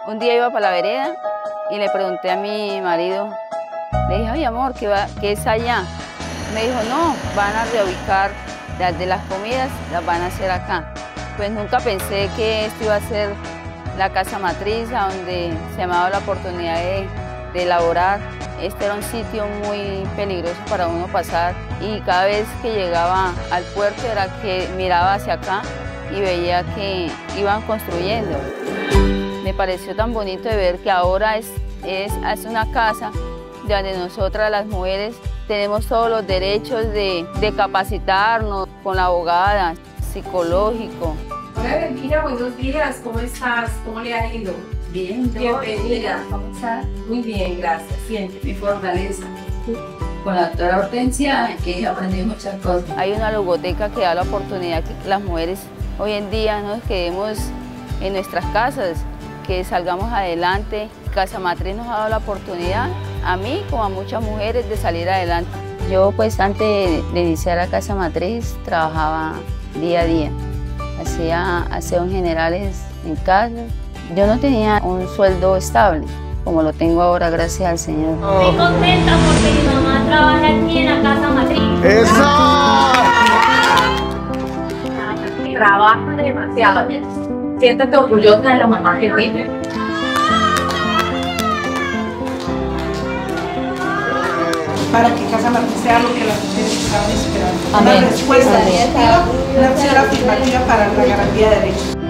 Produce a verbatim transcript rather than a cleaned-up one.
Un día iba para la vereda y le pregunté a mi marido, le dije, oye amor, ¿qué, va, qué es allá? Me dijo, no, van a reubicar las de las comidas, las van a hacer acá. Pues nunca pensé que esto iba a ser la casa matriz, a donde se me ha dado la oportunidad de, de elaborar. Este era un sitio muy peligroso para uno pasar y cada vez que llegaba al puerto era que miraba hacia acá y veía que iban construyendo. Me pareció tan bonito de ver que ahora es, es, es una casa donde nosotras las mujeres tenemos todos los derechos de, de capacitarnos con la abogada, psicológico. Hola Delmira, buenos días, ¿cómo estás? ¿Cómo le ha ido? Bien, bienvenida. ¿Cómo estás? Muy bien, gracias. Siente. Mi fortaleza. Con la doctora Hortensia que aprendí muchas cosas. Hay una logoteca que da la oportunidad que las mujeres hoy en día nos quedemos en nuestras casas, que salgamos adelante. Casa Matriz nos ha dado la oportunidad, a mí como a muchas mujeres, de salir adelante. Yo pues antes de iniciar la Casa Matriz trabajaba día a día. Hacía aseos generales en casa. Yo no tenía un sueldo estable, como lo tengo ahora, gracias al Señor. Estoy contenta porque mi mamá trabaja aquí en la Casa Matriz. ¡Eso! Trabaja demasiado. Siéntate orgullosa de la mamá que tiene. Para que Casa Matriz sea lo que las mujeres estaban esperando. Amén. Una respuesta Amén. definitiva, una acción afirmativa para la garantía de derechos.